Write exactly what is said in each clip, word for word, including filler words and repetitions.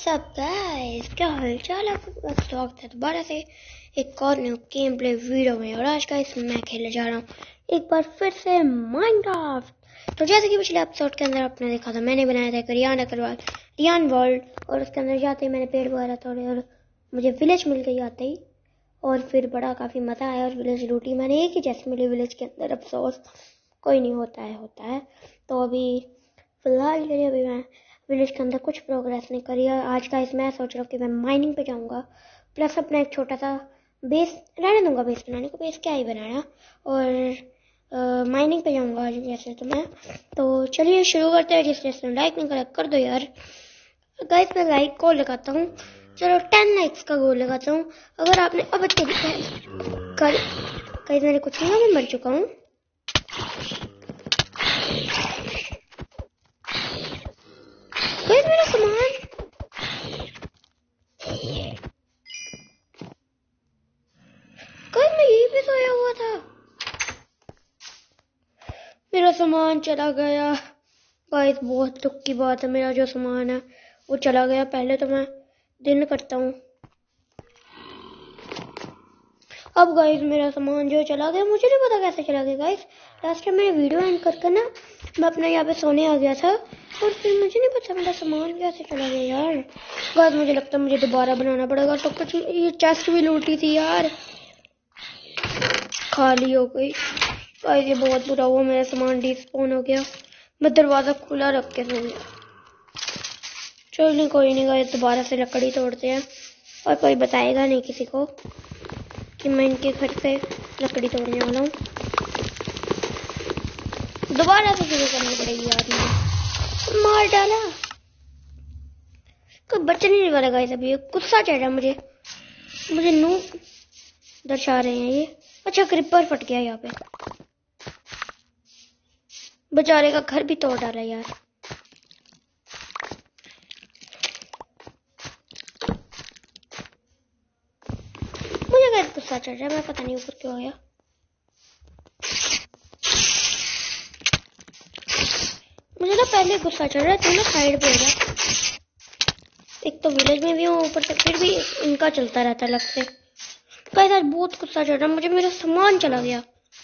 सब गाइस, क्या हाल चाल है। आपका स्वागत है दोबारा से एक और न्यू गेम प्ले वीडियो में। और आज गाइस मैं खेलने जा रहा हूँ एक बार फिर से माइनक्राफ्ट। तो जैसे कि पिछले एपिसोड के अंदर आपने देखा था, मैंने बनाया था एक रियान अग्रवाल रियान वर्ल्ड, और उसके अंदर जाते ही मैंने पेड़ वगैरह तोड़े और मुझे विलेज मिल गई आते ही, और फिर बड़ा काफ़ी मज़ा आया और विलेज लूटी मैंने। एक ही जैसे मिली विलेज के अंदर, अफसोस कोई नहीं, होता है होता है तो अभी फिलहाल के लिए अभी मैं विलेज के अंदर कुछ प्रोग्रेस नहीं करी है। आज का इसमें सोच रहा हूँ कि मैं माइनिंग पे जाऊँगा, प्लस अपना एक छोटा सा बेस रहने दूंगा। बेस बनाने को बेस क्या ही बनाना, और माइनिंग पे जाऊँगा आज जैसे। तो मैं तो चलिए शुरू करते हैं। जिस जिसने लाइक नहीं करा कर दो यार। गाइस मैं लाइक को लगाता हूँ, चलो टेन लाइक्स का गोल लगाता हूँ। अगर आपने अब तक कर गाइस मैंने कुछ नहीं, मैं मर चुका हूँ। गाइस मेरा सामान गाइस मैं यहीं पे सोया हुआ था, मेरा सामान चला गया। गाइस बहुत दुख की बात है, मेरा जो सामान है वो चला गया। पहले तो मैं दिन करता हूँ। अब गाइस मेरा सामान जो चला गया, मुझे नहीं पता कैसे चला गया। गाइस लास्ट टाइम मैंने वीडियो एंड करके ना मैं अपना यहाँ पे सोने आ गया था, और फिर मुझे नहीं पता मेरा सामान कैसे चला गया यार। गाइस मुझे लगता है मुझे दोबारा बनाना पड़ेगा। तो कुछ ये चेस्ट भी लूटी थी यार, खाली हो गई। गाइस ये बहुत बुरा हुआ, मेरा सामान डिस्पोन हो गया। मैं दरवाजा खुला रख के सो गया। चलिए कोई नहीं गाइस, दोबारा से लकड़ी तोड़ते हैं, और कोई बताएगा नहीं किसी को कि मैं इनके घर से लकड़ी तोड़ने वाला हूँ। दोबारा से शुरू करनी पड़ेगी यार, मुझे मार डाला। कोई बचने नहीं वाला गाइस। अभी गुस्सा चढ़ रहा मुझे, मुझे नू दर्शा रहे हैं ये। अच्छा क्रिपर फट गया यहाँ पे, बेचारे का घर भी तोड़ डाला यार। मुझे गाइस गुस्सा चढ़ रहा है, मैं पता नहीं ऊपर क्यों आया। मुझे ना पहले गुस्सा चढ़ रहा है, तो ना साइड पे हो जा। एक तो विलेज में भी हूँ, ऊपर से फिर भी इनका चलता रहता अलग से। गाइस आज बहुत गुस्सा चढ़ रहा है मुझे, मेरा सामान चला गया।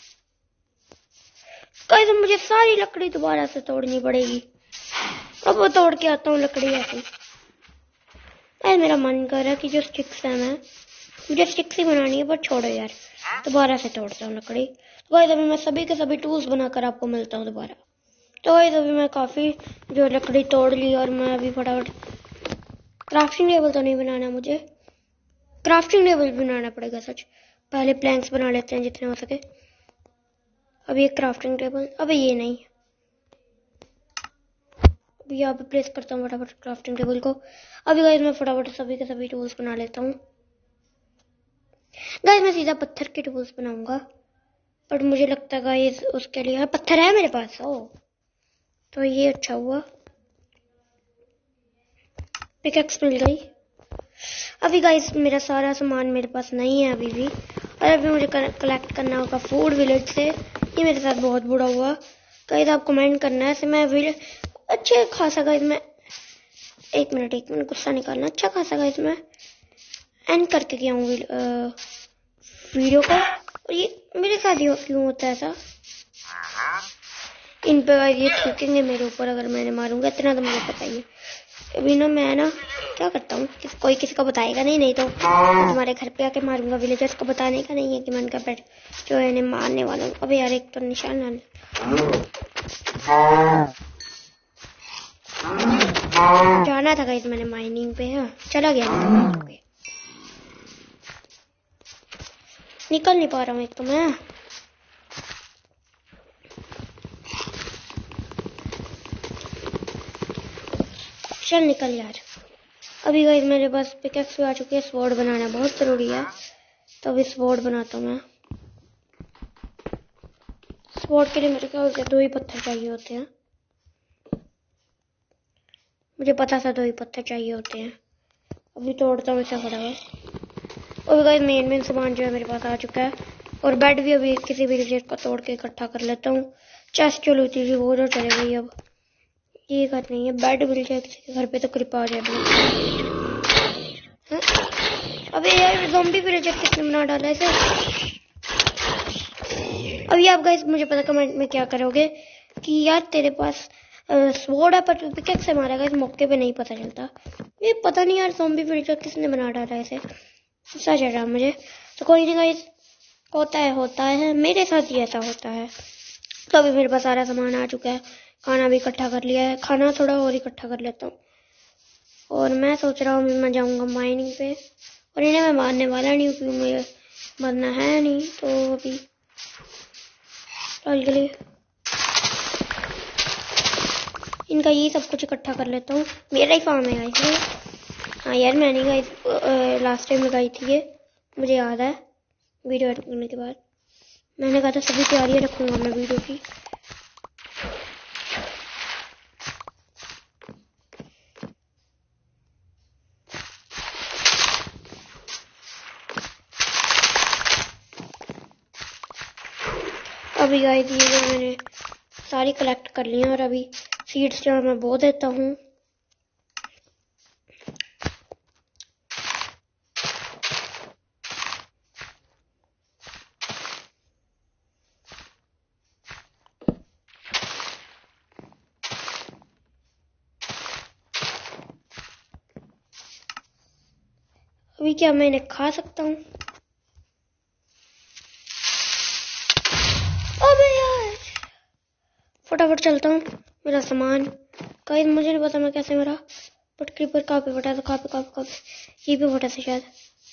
गाइस मुझे सारी लकड़ी दोबारा से तोड़नी पड़ेगी। अब वो तोड़ के आता हूँ लकड़ी ऐसी। गाइस मेरा मन कर रहा है कि जो स्टिक्स है, मैं मुझे स्टिक्स ही बनानी है, पर छोड़ो यार, दोबारा से तोड़ता हूँ लकड़ी। तो गाइस अभी मैं सभी के सभी टूल्स बनाकर आपको मिलता हूँ दोबारा। तो गाइस अभी मैं काफ़ी जो लकड़ी तोड़ ली, और मैं अभी फटाफट क्राफ्टिंग टेबल तो नहीं बनाना, मुझे क्राफ्टिंग टेबल बनाना पड़ेगा सच। पहले प्लैंक्स बना लेते हैं जितने हो सके। अभी एक क्राफ्टिंग टेबल, अभी ये नहीं, अभी यहाँ पे प्लेस करता हूँ फटाफट क्राफ्टिंग टेबल को। अभी गाइस मैं फटाफट सभी के सभी टूल्स बना लेता हूँ। गाइस मैं सीधा पत्थर के टूल्स बनाऊंगा, बट मुझे लगता है गाइस उसके लिए पत्थर है मेरे पास। ओ तो ये अच्छा हुआ, पिकैक्स मिल गई। अभी गाइस मेरा सारा सामान मेरे पास नहीं है अभी भी, और अभी मुझे कलेक्ट करना होगा फूड विलेज से। ये मेरे साथ बहुत बुरा हुआ। गाइस आप कमेंट करना है से मैं विलेज अच्छे खासा गाइस मैं एक मिनट एक मिनट गुस्सा निकालना। अच्छा खासा गाइस मैं एंड करके गया हूँ वीडियो को, और ये मेरे साथ ही क्यों होता है ऐसा। इन पे गाइस ये थूकेंगे मेरे ऊपर अगर मैंने मारूंगा, इतना तो मुझे पता ही है। अभी ना मैं ना क्या करता हूँ, किस, कोई किसी को बताएगा नहीं, नहीं तो तुम्हारे घर पे आके मारूंगा। विलेजर्स को बताने का नहीं है कि मैं उनका पेट जो है इन्हें मारने वाला हूँ। अबे यार एक तो निशान आने जाना था गाइस मैंने माइनिंग पे। हाँ चला गया माइनिंग पे, निकल नहीं पा रहा हूँ एक तो मैं। चल निकल यार। अभी गाइस मेरे पास पिकैक्स भी आ चुकी है, स्वॉर्ड बनाना बहुत जरूरी है, तो अभी स्वॉर्ड बनाता हूँ मैं। स्वॉर्ड के लिए मेरे ख्याल से दो ही पत्थर चाहिए होते हैं, मुझे पता था दो ही पत्थर चाहिए होते हैं। अभी तोड़ता हूँ इसे फटाफट। और गाइस मेन मेन सामान जो है मेरे पास आ चुका है, और बेड भी अभी किसी भी रिजेक्ट का तोड़ के इकट्ठा कर लेता हूँ। चेस्ट जो लूटी थी वो जो चले गई, अब ये घर नहीं है, बेड मिल जाए किसी के घर पे तो कृपा आ जाए। हाँ? अबे यार ज़ॉम्बी विलेजर किसने बना डाला इसे? अभी आप गाइस मुझे पता कमेंट में क्या करोगे कि यार तेरे पास स्वॉर्ड है पर पिकैक्स से मारेगा, इस मौके पे नहीं पता चलता। ये पता नहीं यार ज़ॉम्बी विलेजर किसने बना डाला इसे, गुस्सा चढ़ रहा मुझे। तो कोई नहीं गाइस, होता है होता है, मेरे साथ ही ऐसा होता है। तो अभी मेरे पास सारा सामान आ चुका है, खाना भी इकट्ठा कर लिया है, खाना थोड़ा और इकट्ठा कर लेता हूँ। और मैं सोच रहा हूँ मैं जाऊँगा माइनिंग पे, और इन्हें मैं मारने वाला नहीं हूँ क्योंकि मुझे मरना है नहीं। तो अभी के लिए इनका ये सब कुछ इकट्ठा कर लेता हूँ। मेरा ही फार्म है इसलिए। हाँ यार मैंने गाइस लास्ट टाइम लगाई थी ये, मुझे याद है। वीडियो एडिट करने के बाद मैंने कहा था सभी तैयारियां रखूंगा मैं वीडियो की। अभी गाइस ये जो मैंने सारी कलेक्ट कर ली हैं और अभी सीड्स जो मैं बो देता हूँ। अभी क्या मैं इन्हें खा सकता हूँ? अबे यार फटाफट चलता हूँ, मेरा सामान। कहीं मुझे नहीं पता मैं कैसे मरा, बट क्रीपर कहाँ पे फटा था, कहाँ पे कहाँ पे कहाँ पे ये भी फटा था शायद।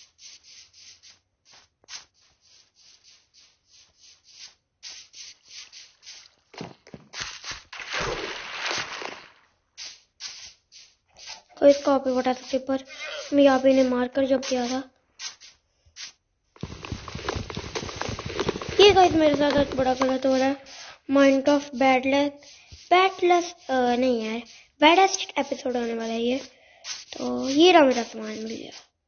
कोई कहाँ पे फटा था क्रीपर, मैं यहाँ पे इन्हें मारकर जब किया था। ये गाइस मेरे साथ एक बड़ा गलत हो रहा है। माइनक्राफ्ट बैडलैक बैडलेस नहीं यार बैडेस्ट एपिसोड होने वाला है ये। तो ये रहा मेरा सामान मिल गया।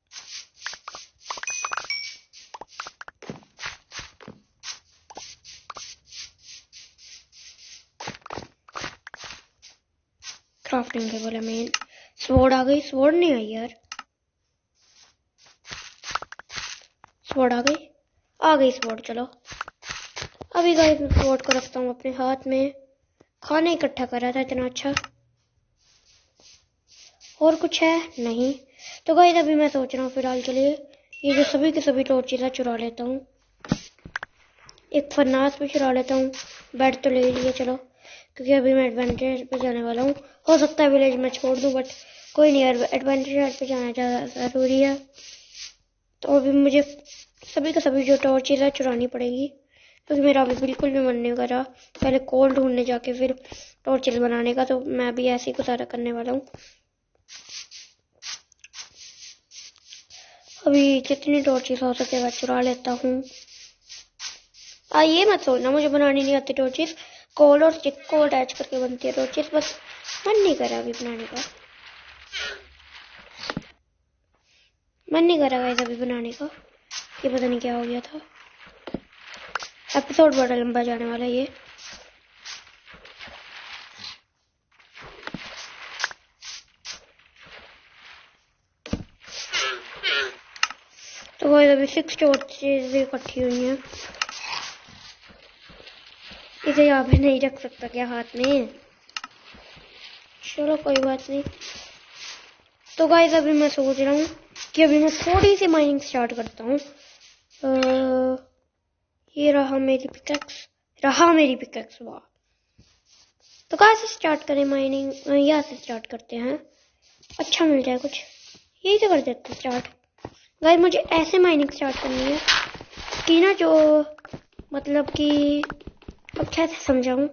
क्राफ्टिंग टेबल है मेन। स्वॉर्ड आ गई, स्वॉर्ड नहीं आई यार, स्वॉर्ड आ गई आ गई स्वॉर्ड। चलो अभी गाइस मैं स्वॉर्ड को रखता हूँ अपने हाथ में। खाना इकट्ठा कर रहा था इतना अच्छा। और कुछ है नहीं। तो गाइस अभी मैं सोच रहा हूँ फिलहाल के लिए ये जो सभी के सभी टॉर्चेस है चुरा लेता हूँ। एक फरनास भी चुरा लेता हूँ। बेड तो ले लिए चलो, क्योंकि अभी मैं एडवेंचर पे जाने वाला हूँ। हो सकता है विलेज में छोड़ दूँ, बट कोई नहीं यार, एडवेंचर पे जाना ज़्यादा ज़रूरी है। तो अभी मुझे सभी का सभी जो टॉर्चेस है चुरानी पड़ेगी, क्योंकि मेरा अभी बिल्कुल भी मन नहीं कर रहा पहले कोल ढूंढने जाके फिर टॉर्चेस बनाने का। तो मैं अभी ऐसे ही गुजारा करने वाला हूँ। अभी जितनी टॉर्चेस हो सके मैं चुरा लेता हूँ। आ ये मत सोचना मुझे बनानी नहीं आती टॉर्चेस, कोल और स्टिक को अटैच करके बनती है टॉर्चेस, बस मन नहीं कर रहा अभी बनाने का। मन नहीं कर रहा गाइस अभी बनाने का, ये पता नहीं क्या हो गया था। एपिसोड बड़ा लंबा जाने वाला है ये। तो गाइस अभी सिक्स टॉर्चेस इकट्ठी हुई हैं। इसे यहाँ पे नहीं रख सकता क्या हाथ में? चलो कोई बात नहीं। तो गाइस अभी मैं सोच रहा हूँ कि अभी मैं थोड़ी सी माइनिंग स्टार्ट करता हूँ। ये रहा मेरी पिकैक्स, रहा मेरी पिकैक्स वाह। तो कहाँ से स्टार्ट करें माइनिंग? यहाँ से स्टार्ट करते हैं, अच्छा मिल जाए कुछ, यही तो कर देते हैं स्टार्ट। गाइस मुझे ऐसे माइनिंग स्टार्ट करनी है कि ना जो मतलब कि अब कैसे समझाऊं,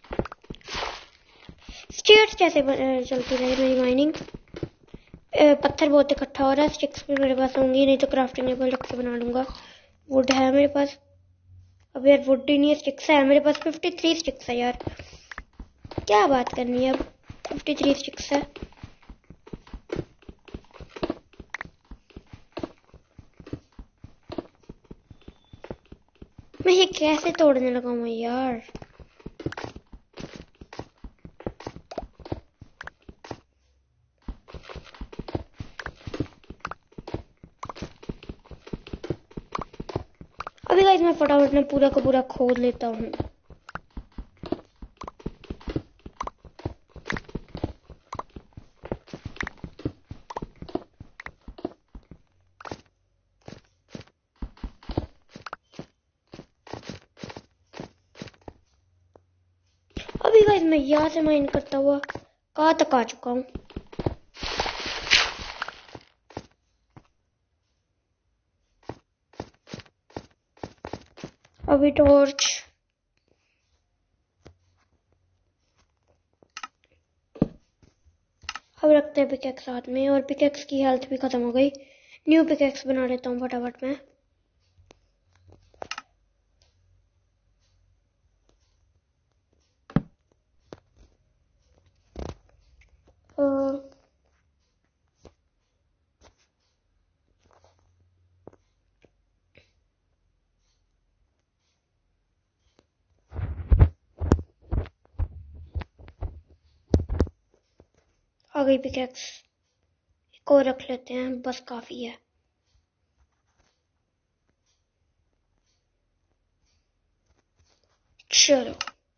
स्टेयर्स जैसे चलती रहे मेरी माइनिंग। पत्थर बहुत इकट्ठा हो रहा है, स्टिक्स भी मेरे पास होंगी, नहीं तो क्राफ्टिंग टेबल रख के बना लूंगा। वुड है मेरे पास, अब यार वुड ही नहीं है, स्टिक्स है मेरे पास। फिफ्टी थ्री स्टिक्स है यार, क्या बात करनी है, अब फिफ्टी थ्री स्टिक्स है। मैं ये कैसे तोड़ने लगा हूँ यार? अभी गाइस मैं फटाफट में पूरा का पूरा खोद लेता हूँ। अभी गाइस मैं यहाँ से माइन करता हुआ कहाँ तक आ चुका हूँ। अभी टॉर्च, अब रखते हैं पिकेक्स साथ में, और पिकेक्स की हेल्थ भी खत्म हो गई। न्यू पिकेक्स बना लेता हूँ फटाफट में। आ गई पिकेक्स, एक और रख लेते हैं, बस काफी है। चलो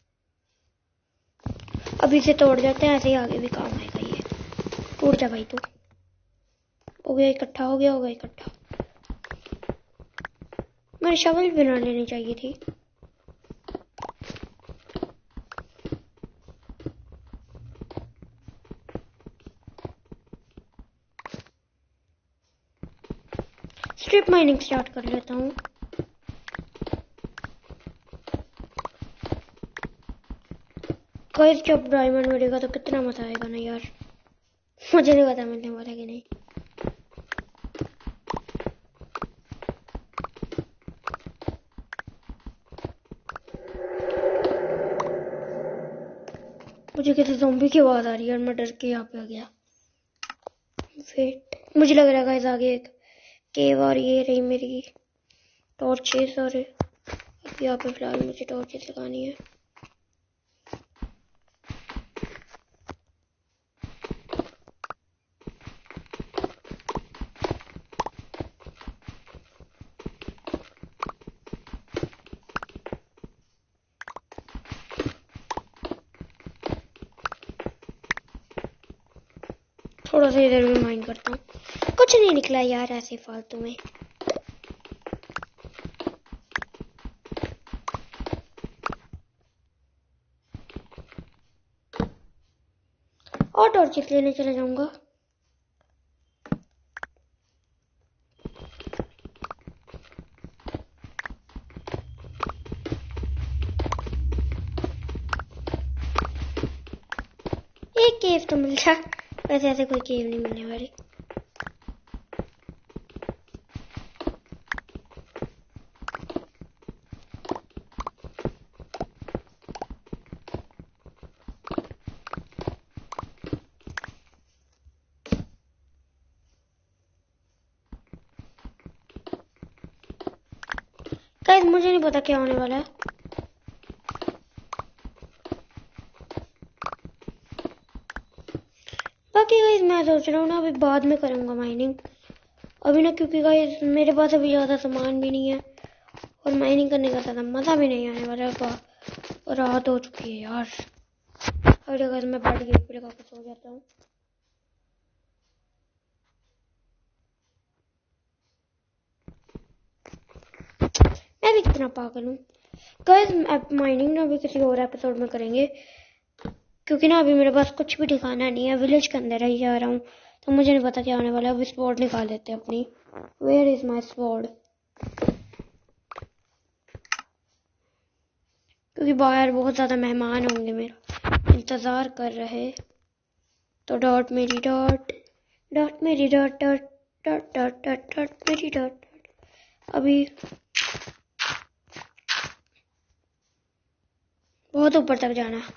अभी से तोड़ जाते हैं, ऐसे ही आगे भी काम आएगा। ये टूट जा भाई, तो हो गया इकट्ठा, हो गया हो गया इकट्ठा। मैंने शवल बना लेनी चाहिए थी। स्ट्रिप माइनिंग स्टार्ट कर लेता हूँ। गाइस जब डायमंड मिलेगा तो कितना मजा आएगा ना यार। मुझे नहीं पता मिलने वाला कि नहीं। मुझे किसी ज़ॉम्बी की आवाज आ रही है और मैं डर के यहाँ पे आ गया। वेट, मुझे लग रहा है गाइस आगे एक केव, और ये रही मेरी टॉर्चेस, और यहाँ पे फिलहाल मुझे टॉर्चेस लगानी है। थोड़ा सा इधर भी माइन करता हूँ। कुछ नहीं निकला यार ऐसे फालतू में। और टॉर्चेस लेने चले जाऊंगा। एक केव तो मिल गया, वैसे ऐसे कोई केव नहीं मिलने वाली। गाइस मुझे नहीं पता क्या होने वाला है। बाकी गाइस मैं सोच रहा हूँ ना अभी बाद में करूँगा माइनिंग, अभी ना, क्योंकि गाइस मेरे पास अभी ज़्यादा सामान भी नहीं है और माइनिंग करने का ज़्यादा मज़ा भी नहीं आने वाला है। रात हो चुकी है यार। अगर गाइस मैं बेड गेट पे लगा के सो जाता हूँ। मैं भी कितना पागल हूँ गाइस। माइनिंग ना अभी किसी और एपिसोड में करेंगे, क्योंकि ना अभी मेरे पास कुछ भी ठिकाना नहीं है। विलेज के अंदर ही जा रहा हूँ तो मुझे नहीं पता क्या होने वाला है। अभी स्वॉर्ड निकाल लेते हैं अपनी। Where is my sword? क्योंकि बाहर बहुत ज़्यादा मेहमान होंगे, मेरा इंतज़ार कर रहे। तो डॉट मेरी डॉट, डॉट मेरी dot, dot dot dot dot dot मेरी डॉट। अभी बहुत ऊपर तक जाना है।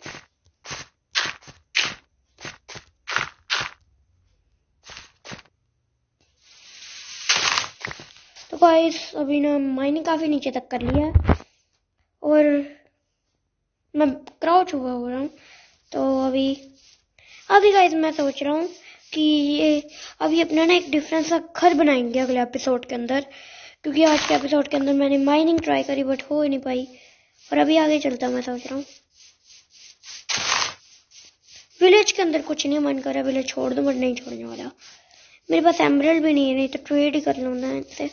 तो गाइस अभी ना माइनिंग काफ़ी नीचे तक कर लिया है और मैं क्राउच हुआ हो रहा हूँ। तो अभी अभी गाइस मैं सोच रहा हूँ कि ये अभी अपना ना एक डिफरेंट सा घर बनाएंगे अगले एपिसोड के अंदर, क्योंकि आज के एपिसोड के अंदर मैंने माइनिंग ट्राई करी बट हो ही नहीं पाई। और अभी आगे चलता मैं सोच रहा हूँ। विलेज के अंदर कुछ नहीं मन कर रहा, विलेज छोड़ दो बट नहीं छोड़ने वाला। मेरे पास एमरल्ड भी नहीं है, नहीं तो ट्रेड ही कर लूँ ना इनसे।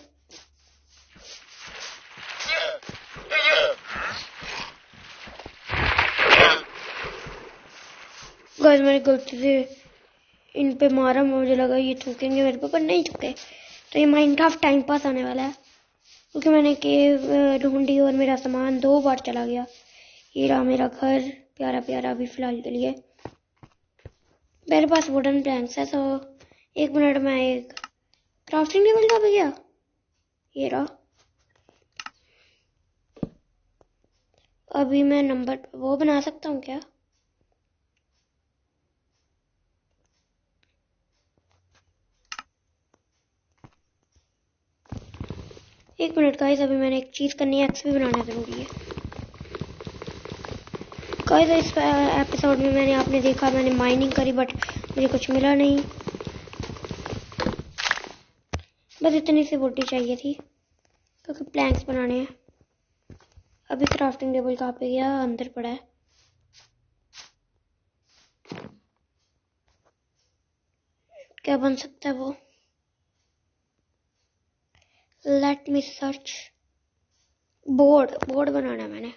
गाइस मैंने गलती से इन पे मारा, मुझे लगा ये थूकेंगे मेरे पे, पर नहीं थूके। तो ये माइनक्राफ्ट टाइम पास आने वाला है, क्योंकि मैंने केव ढूंढी और मेरा सामान दो बार चला गया। ये रहा मेरा घर, प्यारा प्यारा अभी फिलहाल के लिए। मेरे पास वुडन प्लैंक्स है, तो एक मिनट में एक क्राफ्टिंग टेबल का भी गया। ये रहा। अभी मैं नंबर वो बना सकता हूँ क्या? एक मिनट गाइस, अभी मैंने एक चीज करनी है, एक्स भी बनाना जरूरी है। गाइस इस एपिसोड में मैंने आपने देखा मैंने माइनिंग करी बट मुझे कुछ मिला नहीं। बस इतनी सी वुड चाहिए थी क्योंकि प्लैंक्स बनाने हैं। अभी क्राफ्टिंग टेबल कहाँ पे गया? अंदर पड़ा है। क्या बन सकता है वो? Let me search. Board board बनाना है मैंने।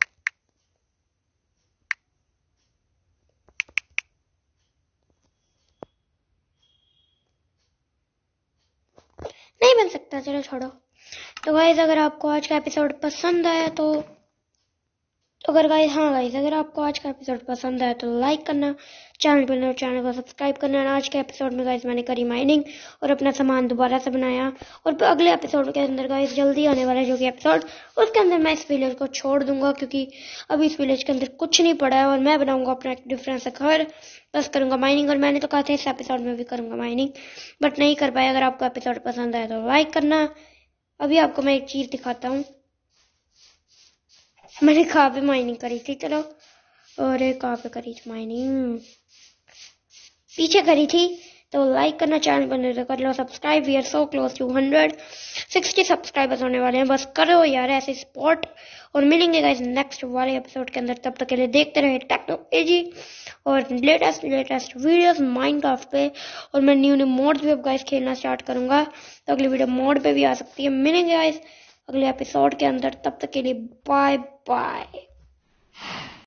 नहीं बन सकता, चलो छोड़ो। तो गाइस अगर आपको आज का एपिसोड पसंद आया तो तो अगर गाइस हाँ गाइस अगर आपको आज का एपिसोड पसंद आया तो लाइक करना, चैनल पर नए चैनल को सब्सक्राइब करना। आज के एपिसोड में गाइस मैंने करी माइनिंग और अपना सामान दोबारा से बनाया। और अगले एपिसोड के अंदर गाइस जल्दी आने वाला है जो कि एपिसोड, उसके अंदर मैं इस विलेज को छोड़ दूंगा क्योंकि अभी इस विलेज के अंदर कुछ नहीं पड़ा है और मैं बनाऊंगा अपना एक डिफरेंट सा घर, बस करूंगा माइनिंग। और मैंने तो कहा था इस एपिसोड में भी करूंगा माइनिंग बट नहीं कर पाया। अगर आपको एपिसोड पसंद आया तो लाइक करना। अभी आपको मैं एक चीज दिखाता हूँ, मैंने कहाँ पे माइनिंग करी थी। चलो, और कहाँ पे करी थी माइनिंग? पीछे करी थी। तो लाइक करना, चैनल पर कर लो subscribe. We are so close to hundred sixty subscribers होने वाले हैं, बस करो यार ऐसे सपोर्ट। और मिलेंगे गाइस नेक्स्ट वाले एपिसोड के अंदर, तब तक के लिए देखते रहे टेक्नो एजी और लेटेस्ट लेटेस्ट वीडियोस माइनक्राफ्ट पे। और मैं न्यू न्यू मोड्स भी अब गाइस खेलना स्टार्ट करूंगा, तो अगली वीडियो मोड पे भी आ सकती है। मिलेंगे गाइस अगले एपिसोड के अंदर, तब तक के लिए बाय बाय।